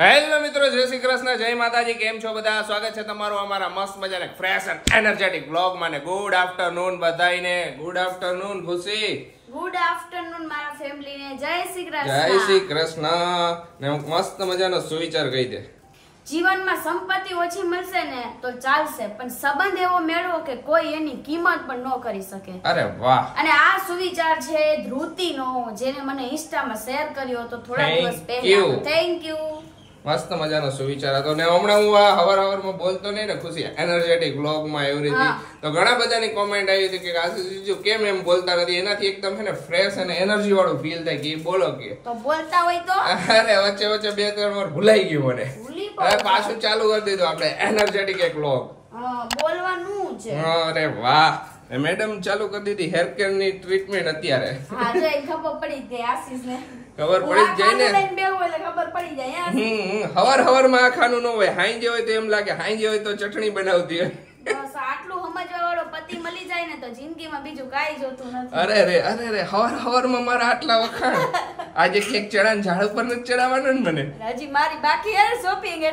Hello મિત્રો, જય શ્રી કૃષ્ણ, જય માતાજી. કેમ છો બધા? સ્વાગત છે તમારું અમારા મસ્ત મજાના ફ્રેશ એન્ડ એનર્જેટિક બ્લોગમાં. ને ગુડ આફ્ટરનૂન બધાઈને. Good afternoon Khushi. Good afternoon મારા ફેમિલીને. જય શ્રી કૃષ્ણ. જય શ્રી કૃષ્ણ. ને હું મસ્ત મજાનો સુવિચાર કહી દે. જીવનમાં સંપત્તિ ઓછી મળશે ને તો ચાલશે, પણ સંબંધ એવો મેળવો કે કોઈ એની કિંમત પણ ન કરી શકે. અરે વાહ. અને આ સુવિચાર છે ધ્રુતિનો, જેને મને ઇન્સ્ટામાં શેર કર્યો હતો થોડા દિવસ પહેલા. Thank you. મસ્ત મજાનો સુવિચાર હતો. ને હમણાં હું આ હવારમાં બોલતો નહીં ને ખુશી, એનર્જેટિક વ્લોગમાં એવરીથિંગ, તો ઘણા બધાની કોમેન્ટ આવી હતી કે આશીષજી કેમ એમ બોલતા નથી. એનાથી એકદમ છે ને ફ્રેશ અને એનર્જી વાળું ફીલ થાય કે બોલો કે તો બોલતા હોય તો. અરે વચ્ચે વચ્ચે 2-3 વાર ભૂલાઈ ગયું મને. હવે પાછું ચાલુ કરી દીધું આપણે એનર્જેટિક એક વ્લોગ. બોલવાનું છે. અરે વાહ. મેડમ ચાલુ કરી દીધી હેર કેર ની ટ્રીટમેન્ટ અત્યારે. હા, જે ખબર પડી ગઈ આશીષને. ખબર પડી જાય ને. ખબર પડી જાય. હવાર માં આ ખાનું ન હોય. હાંજે હોય તો એમ લાગે હાંજે હોય તો ચટણી બનાવતી હોય. બસ આટલું સમજવા વાળો પતિ મળી જાય ને તો જિંદગીમાં બીજું કાઈ જોતું નથી. અરે હવાર માં મારા આટલા વખાણ. આજે કેક ચણા ઝાડ ઉપર નથી ચડાવવાનું ને મને. હજી મારી બાકી હે શોપિંગ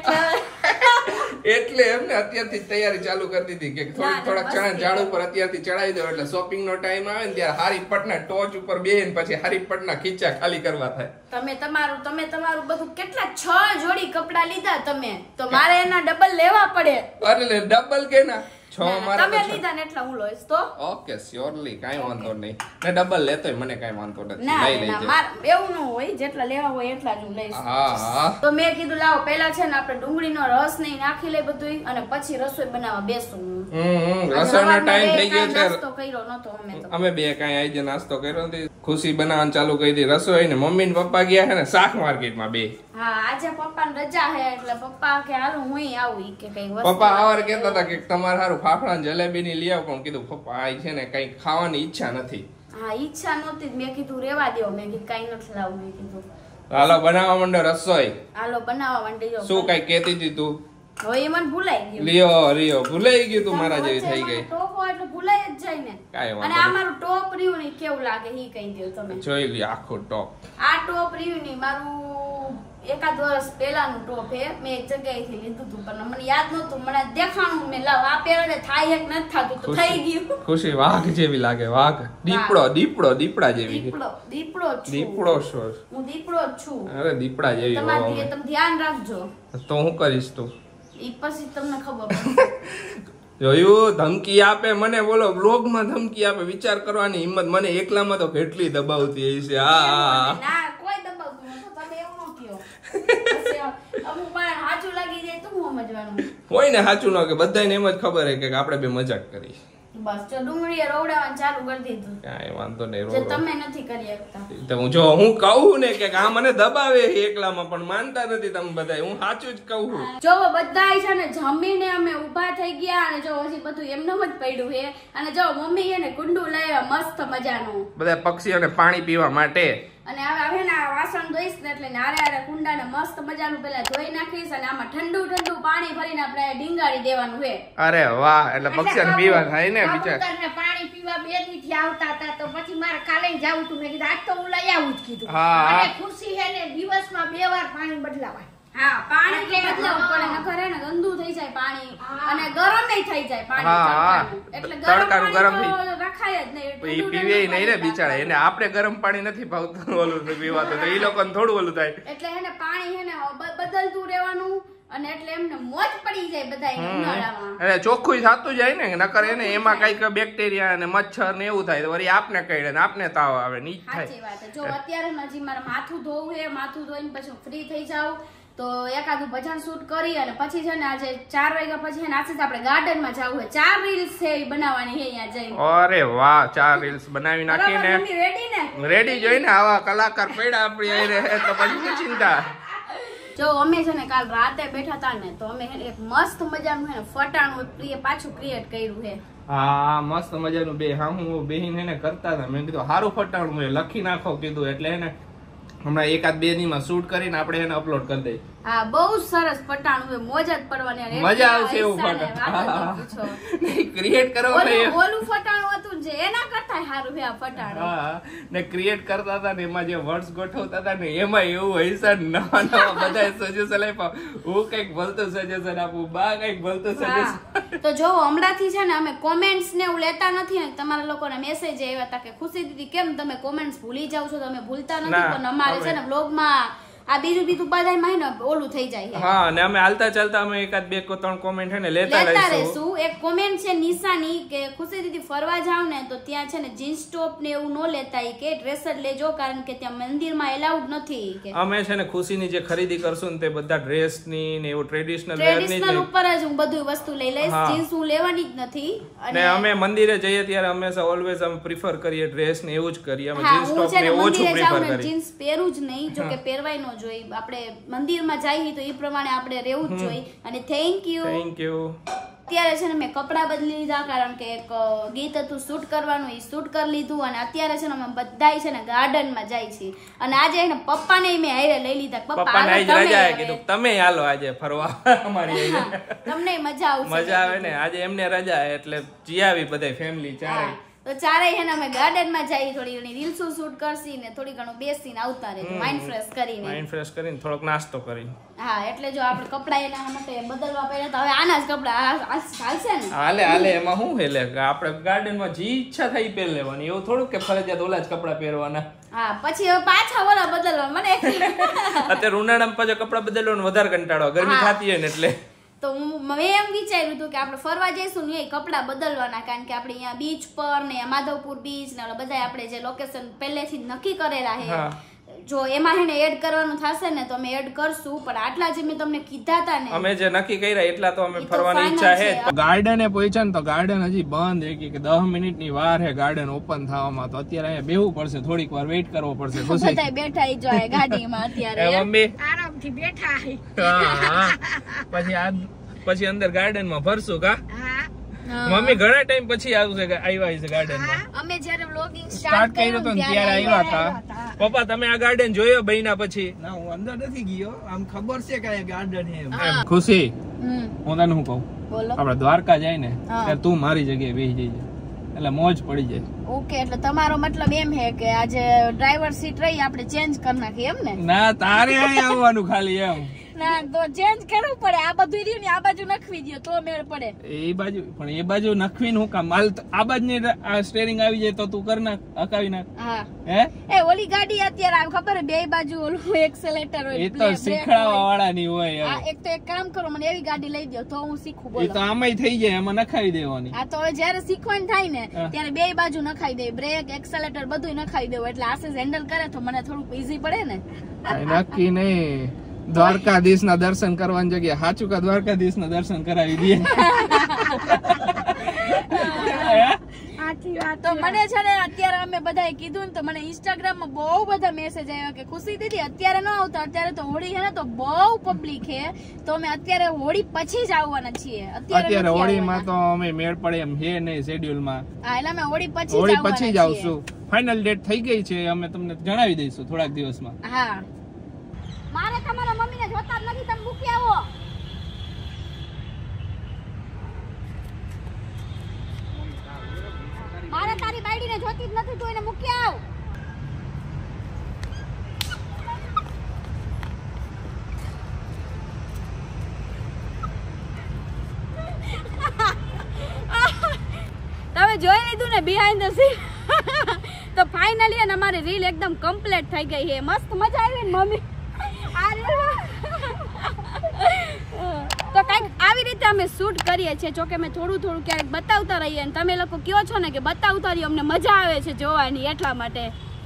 એટલે એમને અત્યારથી તૈયારી ચાલુ કરી દીધી કે થોડાક ચણા ઝાડ ઉપર અત્યારથી ચડાવી દો એટલે શોપિંગ નો ટાઈમ આવે ને ત્યારે હારી પટના ટોચ ઉપર બેહીને પછી હારી પટના ખીચા ખાલી કરવા થાય. તમે તમારું બધું કેટલા 6 જોડી કપડા લીધા તમે, તો મારે એના ડબલ લેવા પડે. અરે ડબલ કે ના 6 મારા તમે લીધા ને એટલા હું લઈશ તો. ઓકે શ્યોરલી, કાઈ વાંધો નહીં. ને ડબલ લેતોય મને કાઈ વાંધો નથી. લઈ લેજે. એવું ન હોય, જેટલા લેવા હોય એટલા જ હું લઈશ. હા. તો મેં કીધું લાવો પહેલા છે ને આપણે ડુંગળીનો રસ નહીં નાખી લે બધું, અને પછી રસોઈ બનાવવા બેસું. રસોઈનો ટાઈમ થઈ ગયો છે. નાસ્તો કર્યો નતો અમે બે કાઈ આજે નાસ્તો કર્યો નથી. ખુશી બનાવવાનું ચાલુ કરી દી રસોઈ ને. મમ્મી ને પપ્પા ગયા છે ને શાક માર્કેટમાં બે. હા, આજે પપ્પાને રજા છે એટલે પપ્પા કે હાલો હુંય આવું કે કઈ વસ્તુ. પપ્પા આવાર કહેતા હતા કે તમારે હારું ફાફડા જલેબી ની લઈ આવ, પણ કીધું પપ્પા આ છે ને કઈ ખાવાની ઈચ્છા નથી. હા, ઈચ્છા નહોતી. મેં કીધું રેવા દો. મેં કીધું કઈ નથી લાવું. મેં કીધું હાલો બનાવવા માંડો રસોઈ. હાલો બનાવવા માંડી જાવ. શું કઈ કેતી હતી તું? હવે એ મને ભૂલાઈ ગયું. લિયો ભૂલાઈ ગયું તું. મારા જેવી થઈ ગઈ. ટોપ હોય એટલે ભૂલાઈ જ જાય ને. અને આ મારું ટોપ રહ્યું ને કેવું લાગે ઈ કહી દો તમે. જોઈ લી આખું ટોપ. આ ટોપ રહ્યું ને મારું 1 વર્ષ પહેલાનું ટોપ હે. મેં એક જગ્યાએથી લીધું હતું પણ મને યાદ નહોતું. મને દેખાણું મેં લાવ આ પહેરને થાય એક નથી થાતું તો થઈ ગયું. ખુશી વાઘ જેવી લાગે. વાઘ દીપડા જેવી. દીપડો છું. હું દીપડો જ છું. અરે દીપડા જેવી. તમે ધ્યાન રાખજો. તો હું કરીશ તું? ઈ પછી તમને ખબર પડે. જોયું ધમકી આપે મને. બોલો બ્લોગ માં ધમકી આપે. વિચાર કરવાની હિંમત મને એકલામાં તો કેટલી દબાવતી હશે. હા ના, કોઈ દબાવતું નથી. તમે એવું ન કયો. અમુક વાર સાચું લાગી જાય તો હું સમજવાનું હોય ને. સાચું ન કે બધાને એમ જ ખબર હે કે આપણે બે મજાક કરી. બસ જો ડુંગળીએ રોવડાવવાનું ચાલુ કરી દીધું. કાઈ વાંધો નહીં. જે તમે નથી કરી શકતા. તો હું કહું ને કે આ મને દબાવે એકલામાં, પણ માનતા નથી તમે બધા. હું સાચું જ કહું. જો બધા છે ને જમીને અમે ઊભા થઈ ગયા, અને જો હજી બધું એમનેમ જ પડ્યું છે. અને જો મમ્મી એને કુંડું લાવ્યા મસ્ત મજાનું બધા પક્ષીઓને પાણી પીવા માટે. અને હવે ને વાસણ ધોઈશ ને એટલે હારે કુંડાને મસ્ત મજાનું પેલા ધોઈ નાખીશ, અને આમાં ઠંડુ પાણી ભરીને આપણે ડીંગાડી દેવાનું છે. અરે વાહ. એટલે પક્ષીઓને પીવા થાય ને બિચારા. પાણી પીવા 2 થી આવતા હતા તો પછી મારે કાલે જાવું તું. મેં કીધું આજ તો હું લઈ આવું જ કીધું. અને ખુશી હે ને દિવસમાં 2 વાર પાણી બદલાવાય. હા, પાણી બદલાવવું પડે નકર હે ને ગંદુ થઈ જાય પાણી, અને ગરમ નહીં થઈ જાય પાણી. એટલે તડકાનું ગરમ રખાય જ નહીં. ઈ પીવે નહીં ને બિચારા. એને આપણે ગરમ પાણી નથી ભાવતું ઓલું પીવાતું, તો ઈ લોકોને થોડું ઓલું થાય. એટલે હે ને પાણી હે ને બદલતું રહેવાનું, અને એટલે એમને મોજ પડી જાય બધા ઉનાળામાં. એટલે ચોખ્ખું થતું જાય ને. નકર એને એમાં કઈક બેક્ટેરિયા અને મચ્છર ને એવું થાય તો વળી આપને કઈડે ને આપને તાવ આવે ને ઈ થાય. સાચી વાત. જો અત્યારે હજી મારે માથું ધોવું છે. માથું ધોઈને પછી ફ્રી થઈ જાવ તો એકાદું ભજન શૂટ કરી, અને પછી છે ને આજે 4 વાગ્યા પછી છે ને આજે આપણે ગાર્ડન માં જવું છે. 4 રીલ્સ છે બનાવવાની છે અહીંયા જઈને. અરે વાહ. 4 રીલ્સ બનાવી નાખીને રેડી ને? રેડી જોઈને આવા કલાકાર પડ્યા આપણી આઈ રહે તો પછી ચિંતા. જો અમે છે ને કાલ રાતે બેઠા હતા ને તો અમે એક મસ્ત મજાનું છે ને ફટાણું પાછું ક્રિએટ કર્યું છે. હા, મસ્ત મજાનું બે હું બેહીને એને કરતા હતા. મેં કીધું સારું ફટાણું લખી નાખો કીધું. એટલે એને હમણાં એકાદ 2 દીમાં શૂટ કરીને આપણે એને અપલોડ કરી દઈએ. હા બહુ સરસ પટાણું છે, મોજ જ પડવાની. મજા આવશે એવું ફટાણું ક્રિએટ કરવા. ઓલું ફટાણું હતું જે એના કરતા સારું છે આ ફટાણું. હા ને ક્રિએટ કરતા હતા ને એમાં જે વર્ડ્સ ગોઠવતા હતા ને એમાં એવું હૈસા નવા બધા સજેશન આપ્યા. હું કઈક ભલતું સજેશન આપું, બા કઈક ભલતું સજેશન. તો જો હમણાંથી છે ને અમે કોમેન્ટ્સ ને એવું લેતા નથી ને. તમારા લોકોના મેસેજ આવ્યા હતા કે ખુશી દીદી કેમ તમે કોમેન્ટ્સ ભૂલી જાવ છો? તમે ભૂલતા નથી, પણ અમારે છે ને બ્લોગમાં આ બીજું બધામાં ને ઓલું થઈ જાય. હા અને અમે હાલતા ચાલતા અમે એકાદ 2-3 કોમેન્ટ છે ને લેતા રહીશું. એક કોમેન્ટ છે નિશાની કે ખુશી દીદી ફરવા જાવ ને તો ત્યાં છે ને જીન્સ ટોપ ને એવું ન લેતા કે ડ્રેસ જ લેજો, કારણ કે ત્યાં મંદિરમાં એલાઉડ નથી કે. અમે છે ને ખુશીની જે ખરીદી કરશું ને તે બધા ડ્રેસ ની ને એવું ટ્રેડિશનલ ઉપર જ હું બધું વસ્તુ લઈ લઈશ. જીન્સ હું લેવાની જ નથી. અને અમે મંદિરે જઈએ ત્યારે હંમેશા ઓલવેઝ અમે પ્રિફર કરીએ ડ્રેસ ને એવું જ કરીએ. અમે જીન્સ ટોપ ને ઓછું પ્રિફર કરીએ. જીન્સ પહેરું જ નહીં, જો કે પહેરવાય ન જોઈએ. આપણે મંદિરમાં જઈએ તો એ પ્રમાણે આપણે રહેવું જ જોઈએ. અને થેન્ક યુ. અત્યારે છે ને મેં કપડાં બદલી લીધા, કારણ કે એક ગીત હતું શૂટ કરવાનું, એ શૂટ કરી લીધું. અને અત્યારે છે ને અમે બધાય છે ને ગાર્ડનમાં જાય છીએ. અને આજે એને પપ્પાને મેં હારે લઈ લીધા. પપ્પાને આજ રજા કીધું તમે હાલો આજે ફરવા અમારી તમને મજા આવશે. મજા આવે ને આજે એમને રજા એટલે જી આવી બધા ફેમિલી ચારે. તો ચારેય એને અમે ગાર્ડનમાં જઈ, થોડી ઘણી રીલ્સો શૂટ કરશી ને થોડી ઘણું બેસીને આવતા રહેજો માઇન્ડ ફ્રેશ કરીને થોડોક નાસ્તો કરીને. હા એટલે જો આપણે કપડા એના માટે બદલવા પડ્યા તો હવે આના જ કપડા હાલશે ને. હાલે એમાં શું એટલે આપણે ગાર્ડનમાં જે ઈચ્છા થાય પહેરી લેવાની, એવું થોડું કે ફરજિયાત ઓલા જ કપડા પહેરવાના. હા પછી હવે પાછા ઓલા બદલવા મને અત્યારે ઉનાળામાં પાછા કપડા બદલવાનો વધારે કંટાળો, ગરમી થતી હોય ને એટલે. તો મેં એમ વિચાર્યું હતું કે આપણે ફરવા જઈશું ને એ કપડા બદલવાના, કારણ કે આપણે અહીંયા બીચ પર ને માધવપુર બીચ ને બધા આપણે જે લોકેશન પહેલેથી નક્કી કરેલા છે, જો એમાં એને એડ કરવાનું થશે ને તો અમે એડ કરશું. પણ આટલા જે મેં તમને કીધા હતા ને અમે જે નક્કી કર્યા એટલા તો અમે ફરવાની ઈચ્છા છે. ગાર્ડને પહોંચ્યા ને તો ગાર્ડન હજી બંધ છે કે 10 મિનિટની વાર છે ગાર્ડન ઓપન થવામાં. તો અત્યારે અહીંયા બેહવું પડશે, થોડીક વાર વેઇટ કરવો પડશે. બધા બેઠા જો ગાડીમાં અત્યારે મમ્મી આરામથી બેઠા. પછી અંદર ગાર્ડનમાં ફરશું કા મમ્મી? ઘણા ટાઈમ પછી આવ્યા છે ગાર્ડનમાં. અમે જ્યારે વ્લોગિંગ સ્ટાર્ટ કર્યું તો ત્યારે આવ્યા હતા. પપ્પા તમે આ ગાર્ડન જોયો બન્યા પછી? ના હું અંદર નથી ગયો, આમ ખબર છે કે ગાર્ડન છે. ખુશી હું તને શું કહું, આપણે દ્વારકા જાય ને ત્યારે તું મારી જગ્યાએ બેસી જઈએ એટલે મોજ પડી જાય. ઓકે એટલે તમારો મતલબ એમ છે કે આજે ડ્રાઈવર સીટ રહી આપણે ચેન્જ કરી નાખીએ એમ ને? ના તારે અહીં આવવાનું ખાલી એમ. ના તો ચેન્જ કરવું પડે. આ બધું રહ્યું ને આ બાજુ નખવી દો તો મેળ પડે. એ બાજુ પણ એ બાજુ નખવીને હું કામ માલ આ બાજુ ને આ સ્ટીયરિંગ આવી જાય તો તું કર નાખ, હકાવી નાખ. હા હે ઓલી ગાડી અત્યારે ખબર બે બાજુ ઓલું એક્સેલેટર હોય, એ તો શીખડાવવા વાળાની હોય. હા એક તો એક કામ કરો મને એવી ગાડી લઈ દો તો હું શીખું. બોલો એ તો આમાંય થઈ જાય, એમાં નખાવી દેવાની. હા તો હવે જયારે શીખવાનું થાય ને ત્યારે બે બાજુ નખાઈ દે, બ્રેક એક્સેલેટર બધું નખાઈ દેવું એટલે આસે હેન્ડલ કરે તો મને થોડુંક ઈઝી પડે ને. નક્કી નહીં દ્વારકાધીશ ના દર્શન કરવાની જગ્યાએ સાચું કા દ્વારકાધીશ ના દર્શન કરાવી દઈએ. તો મને છે ને અત્યારે અમે બધાએ કીધું ને તો મને ઇન્સ્ટાગ્રામ માં બહુ બધા મેસેજ આવ્યા કે ખુશી દીદી અત્યારે ન આવતા, અત્યારે તો હોળી છે ને તો બહુ પબ્લિક છે, તો અમે અત્યારે હોળી પછી જ આવવાના છીએ. અત્યારે હોળીમાં તો અમે મેળ પડે એમ છે નહીં શેડ્યુલ માં. હા એટલે અમે હોળી પછી જ આવશું. ફાઇનલ ડેટ થઈ ગઈ છે, અમે તમને જણાવી દઈશું થોડાક દિવસમાં. હા મારે તમારા મમ્મીને જોતા જ નથી, તમે મૂકી આવો. મારે તારી બાયડીને જોતી જ નથી, તું એને મૂકી આવ. તમે જોઈ લીધું ને બિહાઇન્ડ ધ સીન. તો ફાઇનલી અને અમારી રીલ એકદમ કમ્પ્લીટ થઈ ગઈ છે. મસ્ત મજા આવી ને મમ્મી? તો કઈક આવી રીતે અમે શૂટ કરીએ છીએ. જોકે અમે થોડું ક્યારેક બતાવતા રહીએ અને તમે લોકો કયો છો ને કે બતાવતા રહીએ, અમને મજા આવે છે જોવાની, એટલા માટે.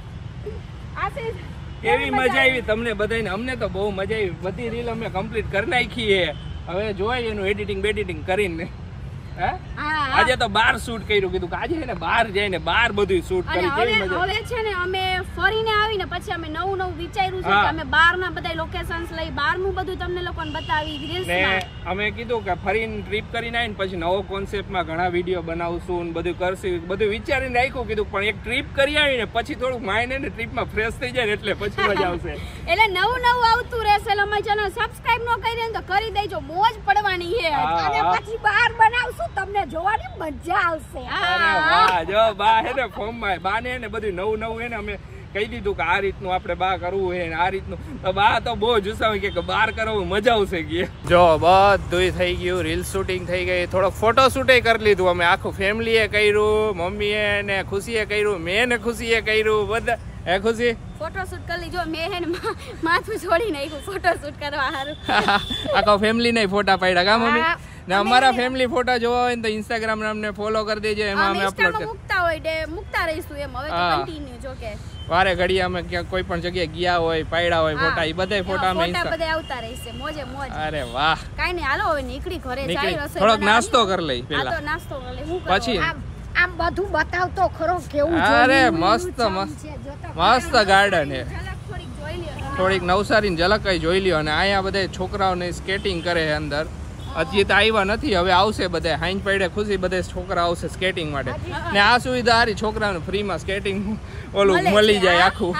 કેવી મજા આવી તમને બધાને? અમને તો બહુ મજા આવી. બધી રીલ અમે કમ્પ્લીટ કરી નાખી છે, હવે જોઈએ એનું એડિટિંગ કરીને. હા આજે તો બહાર શૂટ કર્યું, કીધું કે આજે ને બહાર જઈને બહાર બધું શૂટ કરી. કેવી મજા. હવે છે ને અમે ફરીને આવીને પછી અમે નવું વિચાર્યું છે કે અમે બહારના બધા લોકેશન્સ લઈ બહારનું બધું તમને લોકોને બતાવી રીલ્સમાં. અમે કીધું કે ફરીને ટ્રીપ કરીને આવીને પછી નવો કોન્સેપ્ટમાં ઘણા વિડીયો બનાવશું ને બધું કરશું, બધું વિચારીને રાખ્યું. કીધું પણ એક ટ્રીપ કરી આવીને પછી થોડુંક માઇન્ડ ને ટ્રીપમાં ફ્રેશ થઈ જાય એટલે પછી મજા આવશે. એટલે નવું આવતું રહેશે. અમારી ચેનલ સબસ્ક્રાઇબ ન કરી દે તો કરી દેજો, મોજ પડવાની છે. અને પછી બહાર બનાવશું, તમને જોવાની મજા આવશે. અરે વાહ, જો બા હે ને ફોર્મ માં બા ને બધું નવું હે ને અમે કહી દીધું કે આ રીતનું આપણે બહાર કરવું હે ને આ રીતનું. તો બા તો બહુ જુસ્સામાં કે બહાર કરવું મજા આવશે કે. જો બધું થઈ ગયું, રીલ શૂટિંગ થઈ ગઈ, થોડોક ફોટો શૂટે કરી લીધું અમે. આખું ફેમિલીએ કર્યું, મમ્મીએ ને ખુશીએ કર્યું, મેં ને ખુશીએ કર્યું, બધા. હે ખુશી ફોટો શૂટ કરી લીધો. મેં હે ને માથું છોડી નાખ્યું ફોટો શૂટ કરવા હારું. આખો ફેમિલી ને ફોટા પાડ્યા કા મમ્મી? ને અમારા ફેમિલી ફોટા જોવા હોય ને તો ઇન્સ્ટાગ્રામ ને અમને ફોલો કરી દેજો, એમાં અમે અપલોડ મૂકતા રહીશું એમ. હવે તો કન્ટિન્યુ જો કે વારે ઘડી અમે કોઈ પણ જગ્યાએ ગયા હોય, પાડ્યા હોય ફોટા, એ બધા ફોટા અમે બધા આવતા રહેશે. મોજે મોજ. અરે વાહ, કાઈ નહીં, હાલો હવે નીકળી ઘરે જાય. થોડોક નાસ્તો કરી લઈ પેલા, નાસ્તો કરી લઈ. હું પછી આમ બધું બતાવતો ખરો કેવું. અરે મસ્ત મસ્ત ગાર્ડન છે. થોડીક નવસારીની ઝલક જોઈ લ્યો. અને અહીંયા બધા છોકરાઓને સ્કેટિંગ કરે છે અંદર. હજી તો આવ્યા નથી, હવે આવશે બધા. હાઈન પડે ખુશી બધા છોકરા આવશે સ્કેટિંગ માટે. ને આ સુવિધા સારી, છોકરાઓને ફ્રીમાં સ્કેટિંગ ઓલું મળી જાય આખું.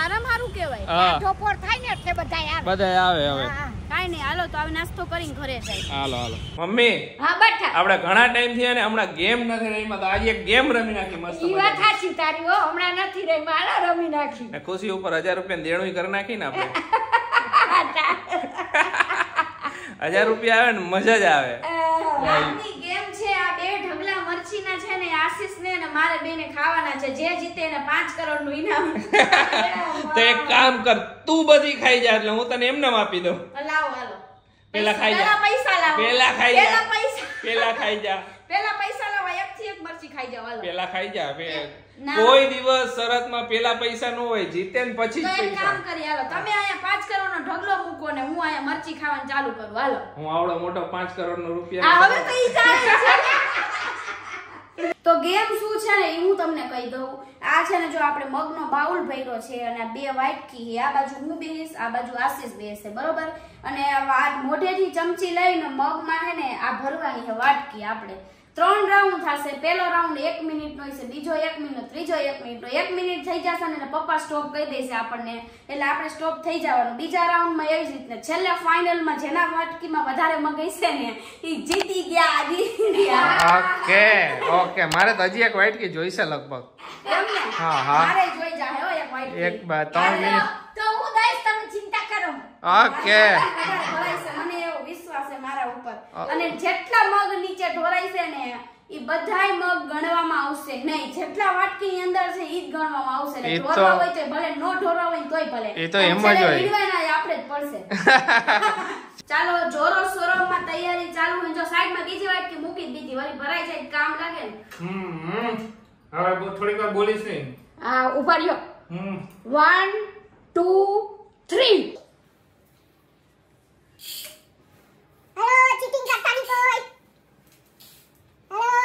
બધા આવે હવે. કાઈ નહીં, હાલો તો હવે નાસ્તો કરીને ઘરે જાય. હાલો મમ્મી. હા બેટા, આપણે ઘણા ટાઈમ થી અને હમણાં ગેમ નથી રમી, તો આજે એક ગેમ રમી નાખી મસ્ત. ઈ વાત સાચી તારી. હો હમણાં નથી રમી, હાલો રમી નાખી. ને ખુશી ઉપર 1000 રૂપિયા દેણું કરી નાખી ને આપણે. 1000 રૂપિયા આવે ને મજા જ આવે. આજની ગેમ છે આ બે ઢગલા મરચીના છે ને આશીષ ને અને મારે બેને ખાવાના છે. જે જીતે એને 5 કરોડ નું ઇનામ. તો એક કામ કર, તું બધી ખાઈ જા એટલે હું તને એમને આપી દઉં. લાવો હાલો. પેલા ખાઈ જા. પૈસા લાવો. પેલા ખાઈ જા. પેલા ખાઈ જા. પેલા પૈસા લાવો. એક થી એક મરચી ખાઈ જાવ. હાલો. પેલા ખાઈ જા. કોઈ દિવસ શરતમાં પેલા પૈસા ન હોય, જીતે ને પછી જ પૈસા. કામ કરી હાલો, તમે અહીંયા 5 કરોડ નો ઢગલો મૂકો ને હું અહીંયા મરચી ખાવાનું ચાલુ કરું. હાલો. હું આવડો મોટો 5 કરોડ નો રૂપિયા. હવે તો ઈ જાય છે. તો ગેમ શું છે ને હું તમને કહી દઉં. આ છે ને જો આપણે મગનો બાઉલ ભર્યો છે અને આ 2 વાટકી છે. આ બાજુ હું બેહીશ, આ બાજુ આશીષ બેસે, બરોબર. અને આ મોઢેથી ચમચી લઈને મગમાં છે ને આ ભરવાની છે વાટકી. આપણે 3 રાઉન્ડ થશે. પહેલો રાઉન્ડ 1 મિનિટ નો છે, બીજો 1 મિનિટ, ત્રીજો 1 મિનિટ નો. 1 મિનિટ થઈ જશે ને પપ્પા સ્ટોપ કહી દેશે આપણને, એટલે આપણે સ્ટોપ થઈ જવાનું. બીજા રાઉન્ડમાં એવી જ રીતે. છેલ્લે ફાઇનલમાં જેના વાટકીમાં વધારે મગ હશે ને એ જીતી ગયા. ઓકે મારે તો હજી એક વાટકી જોઈશે લગભગ. મારે જોઈ જાય હો એક વાટકી. 3 મિનિટ તો હું દઈશ, તમે ચિંતા કરો. ઓકે. મને એવો વિશ્વાસ છે મારા ઉપર. અને જેટલા મગ નીચે ઢોરાય છે ને ઈ બધાય મગ ગણવામાં આવશે નહીં. જેટલા વાટકી અંદર છે ઈ જ ગણવામાં આવશે. ને ઢોરવા હોય તો ભલે નો ઢોરવા હોય તોય ભલે. એ તો એમ જ હોય. આપણે જ પડશે. ચાલો જોરો સોરોમાં તૈયારી ચાલુ છે. જો સાઈડમાં બીજી વાટકી મૂકી દીધી, વળી ભરાઈ જાય કામ લાગે ને. હવે થોડીક વાર બોલીશ નહીં. હા ઉભા રહ્યો. 1 2 3. હેલો ચીટિંગ કરતા નહીં કોઈ. હેલો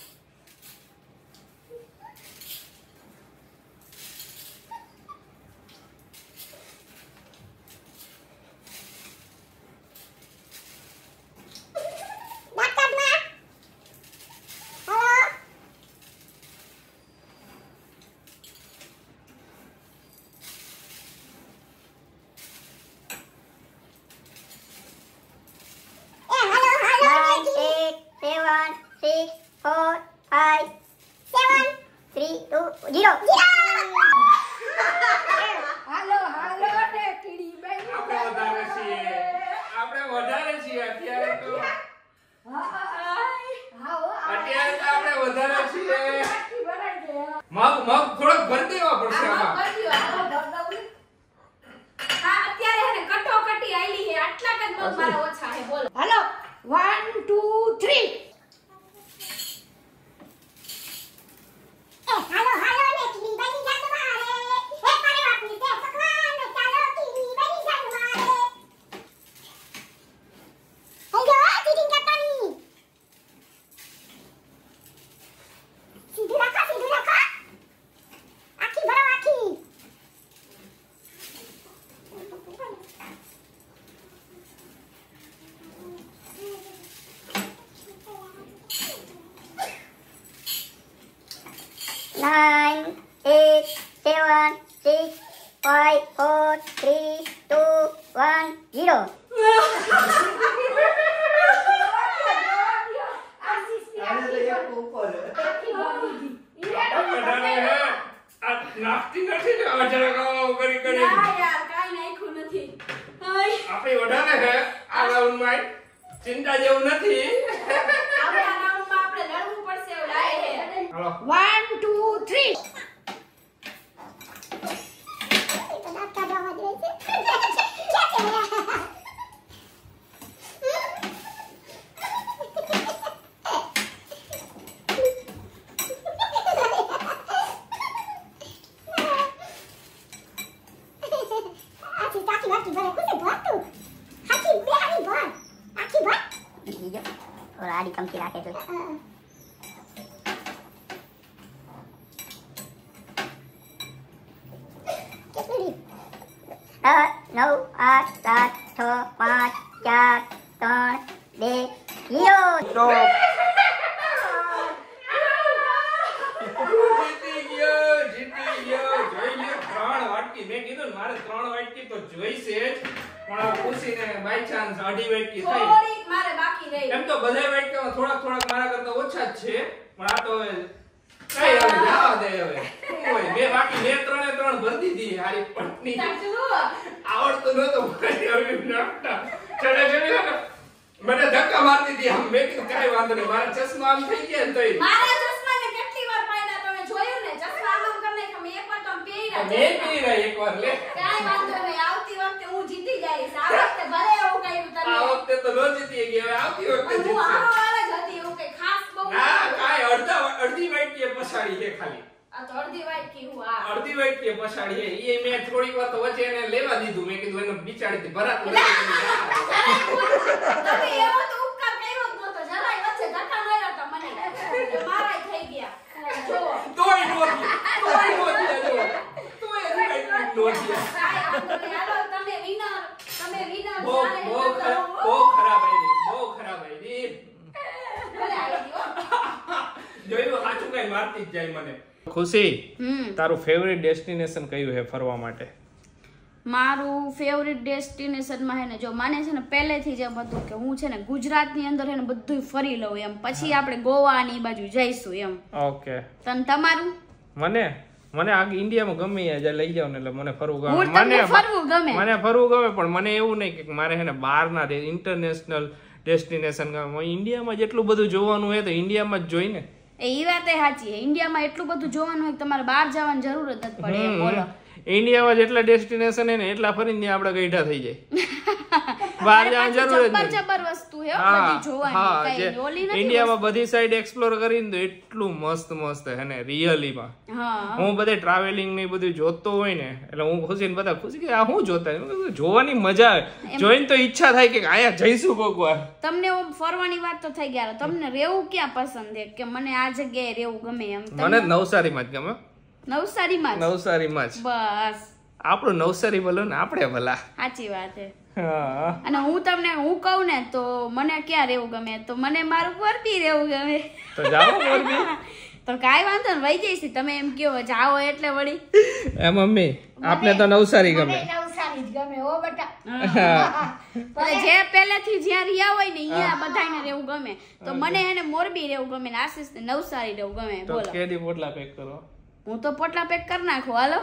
ડાક્ટરમાં. હેલો મગ થોડોક ભરી દેવા પડશે આમાં. હા અત્યારે હે ને કટોકટી આઈલી હે. આટલા જ મગ મારા ઓછા હે. બોલો હાલો 1 2 3. હાલો હાલો ને ટીવી બની જાતું મારે. હે પારે વાપની તે પકવાન ને ચાલો ટીવી બની જાતું મારે. હેલો ચીટિંગ કરતા નહીં. 9, 8, 7, 6, 5, 4, 3, 2, 1, 0. નાખતી નથી ને અજરાગાઓ કરી કરી ના યાર કાઈ નાખ્યું નથી. આપણી વધારે છે આ રાઉન્ડમાં ચિંતા જેવું નથી. આપણે આ રાઉન્ડમાં આપણે લડવું પડશે એવું લાગે છે. હાલો 1 2 3 આડી કમથી રાખે તો 9, 8, 7, 6, 5, 4, 3, 2, 0. સ્ટોપ. જીતી ગયો જોઈ લ્યો 3 વાટકી. મેં કીધું ને મારે 3 વાટકી તો જોઈશે જ, પણ આ ખુશીને બાય ચાન્સ 2.5 વાટકી થઈ. થોડીક મારે બાકી રહી. એમ તો બધા વાટકામાં થોડાક મારા કરતા ઓછા જ છે, પણ આ તો હવે કઈ હવે જવા દે. હવે શું હોય, બે બાકી મેં 3 ભરી દીધી. હારી પટની આવડતું નતો હવે નાખતા ચડે મને ધક્કા મારતી હતી આમ. મેં કીધું કાઈ વાંધો નહીં, મારા ચશ્મા આમ થઈ ગયા ને તોય મારા ચશ્માને કેટલી વાર પાડ્યા તમે જોયું ને? ચશ્મા આમ કરીને કે મેં એકવાર તો પહેર્યા છે. મેં પહેર્યા એકવાર લે. કાઈ વાંધો નહીં, આવતી વખતે હું જીતી જઈશ. આ વખતે ભલે એવું કર્યું તમે. આ વખતે તો ન જીતી ગઈ, હવે આવતી વખતે હું જીતશે. હારોહાર જ હતી, એવું કઈ ખાસ બહુ ના કાઈ અડધી વાટકી પછાડી છે ખાલી. આ તો અડધી વાઈટ કી હું આ અડધી વાટકી પછાડી છે. એ મેં થોડીક વાર તો વચ્ચે એને લેવા દીધું. મેં કીધું એને બિચાડીથી ભરાતું તમે એવો તો ઉપકાર કર્યો જ નતો. જરાય વચ્ચે ધક્કા માર્યા તો મને મારાય થઈ ગયા. જો તોય નોતી જો તોય વાટકી નોતી. કાઈ વાંધો નહીં. હાલો તમે વિનર બહુ ખરાબ આઈડી. ભલે આવી ગયો. જોયું સાચું કઈ મારતી જ જાય મને. ખુશી, તારું ફેવરિટ ડેસ્ટિનેશન કયું છે ફરવા માટે? મારું ફેવરિટ ડેસ્ટિનેશન માં હે ને, જો માને છે ને પહેલેથી જ એમ હતું કે હું છે ને ગુજરાતની અંદર હે ને બધું ફરી લઉં એમ, પછી આપણે ગોવા ની બાજુ જઈશું એમ. ઓકે. તને તમારું? મને આ ઇન્ડિયામાં ગમે ત્યાં લઈ જાવ ને એટલે મને ફરવું ગમે. મને ફરવું ગમે. મને ફરવું ગમે, પણ મને એવું નહીં કે મારે હે ને બહારના ઇન્ટરનેશનલ ડેસ્ટિનેશન ગમે. ઇન્ડિયામાં જેટલું બધું જોવાનું હોય તો ઇન્ડિયામાં જ જોઈ ને. એ વાત એ સાચી છે. ઇન્ડિયામાં એટલું બધું જોવાનું હોય તમારે બહાર જવાની જરૂર જ નથી પડે. બોલો, ઇન્ડિયામાં જેટલા ડેસ્ટિનેશન હે ને એટલા ફરીને આપણે ગઈઢા થઈ જાય. બહાર જવાની જરૂર જ નથી. જબર વસ્તુ હે બધી જોવાની. કઈ ઓલી નથી. ઇન્ડિયામાં બધી સાઈડ એક્સપ્લોર કરીને તો એટલું મસ્ત હે ને રિયલીમાં. હું બધે ટ્રાવેલિંગ ને બધું જોતો હોય ને એટલે હું ખુશી ને બધા ખુશી કે આ હું જોતા જોવાની મજા આવે. જોઈને તો ઈચ્છા થાય કે અહીંયા જઈશું કોક વાર. તમને ફરવાની વાત તો થઈ ગયા, તમને રહેવું ક્યાં પસંદ છે? કે મને આ જગ્યાએ રહેવું ગમે એમ. મને નવસારીમાં જ ગમે. નવસારીમાં જ બસ. આપણું નવસારી બોલો ને આપણે ભલા. સાચી વાત છે. અને હું કહું ને તો મને ક્યાં રહેવું ગમે? તો મને મારું મોરબી રહેવું ગમે. તો જાઓ મોરબી. તો કાઈ વાંધો ને, વહી જઈશ. તમે એમ કયો જાઓ એટલે વળી. એ મમ્મી આપને તો નવસારી ગમે. નવસારી જ ગમે હો બેટા. જે પહેલેથી જ્યાં રહ્યા હોય ને અહીંયા બધાને રહેવું ગમે. તો મને એને મોરબી રહેવું ગમે ને આશીષ ને નવસારી રહેવું ગમે. બોલો તો કેદી પોટલા પેક કરો? હું તો પોટલા પેક કરી નાખું. હાલો.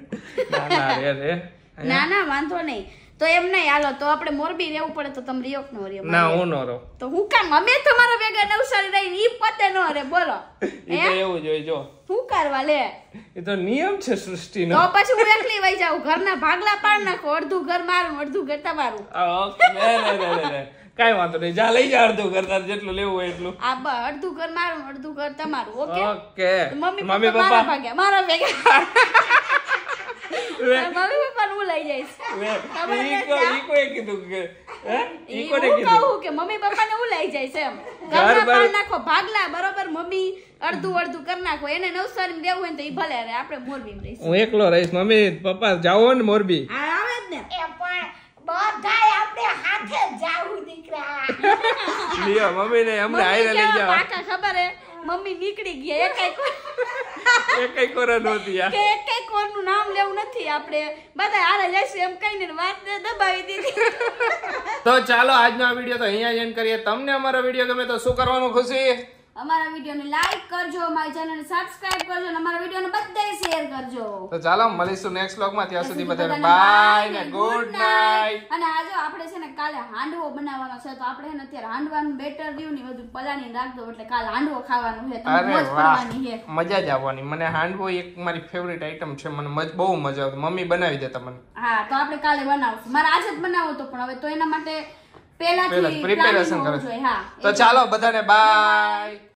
ના ના વાંધો નહીં. તો એમ નહીં, હાલો તો આપણે મોરબી રહેવું પડે તો તમે રિયોક નો રહ્યો? ના હું નો રહો. તો હું કામ અમે તમારા ભેગા નવસારી રહીને ઈ પોતે નો રે? બોલો ઈ તો એવું જોઈ જો શું કરવા લે? એ તો નિયમ છે સૃષ્ટિનો. તો પછી હું એકલી વઈ જાઉં, ઘરના ભાગલા પાડ નાખો, અડધું ઘર મારું અડધું ઘર તમારું. ઓકે કઈ વાંધો નહીં, જા લઈ જા અડધું ઘર, તારે જેટલું લેવું હોય એટલું. આ અડધું ઘર મારું અડધું ઘર તમારું. Okay okay. મમ્મી પપ્પા ભાગ્યા મારા ભેગા. મમ્મી પપ્પા હું લઈ જઈશ. ઈ કોઈ કીધું કે ઈ કોને કીધું? કહું કે મમ્મી પપ્પાને હું લઈ જઈશ એમ. ઘરના પાડ નાખો ભાગલા, બરોબર? મમ્મી અડધું કરી નાખો. એને નવસારી રહેવું હોય તો ઈ ભલે રહે, આપણે મોરબી રહીશું. હું એકલો રહીશ. મમ્મી પપ્પા જાઓ ને મોરબી? હા આવે જ ને. બધાય આપણે હાથે જ જાવું દીકરા. લ્યો મમ્મી ને અમને આયરે લઈ જાવ. પાકા ખબર હે મમ્મી નીકળી ગયા એકાઈ કોઈ એકઈ કોરો નહોતી આ. કે એકઈ કોરનું નામ લેવું નથી આપણે બધા આરે જઈશું એમ કહીને વાત દબાવી દીધી. તો ચાલો આજનો આ વિડીયો તો અહીંયા જ એન્ડ કરીએ. તમને અમારો વિડીયો ગમે તો શું કરવાનું ખુશી? અમારા વિડીયોને લાઈક કરજો, મારી ચેનલને સબસ્ક્રાઇબ કરજો અને અમારા વિડીયોને બધાય શેર કરજો. તો ચાલો મળીશું નેક્સ્ટ વ્લોગમાં. ત્યાં સુધી બધાને બાય ને ગુડ નાઈટ. અને આજે આપણે છે ને કાલે હાંડવો બનાવવાનો છે, તો આપણે છે ને અત્યારે હાંડવાનું બેટર રહ્યું ને બધું પલાળીને રાખ દો, એટલે કાલે હાંડવો ખાવાનું છે. અરે વાહ, મજા જ આવવાની. મને હાંડવો એક મારી ફેવરિટ આઈટમ છે, મને બહુ મજા આવતી. મમ્મી બનાવી દેતા મને. હા, તો આપણે કાલે બનાવશું. મારે આજે જ બનાવવો તો, પણ હવે તો એના માટે પહેલાથી પ્રિપેરેશન કરે છે. હા, તો ચાલો બધાને બાય.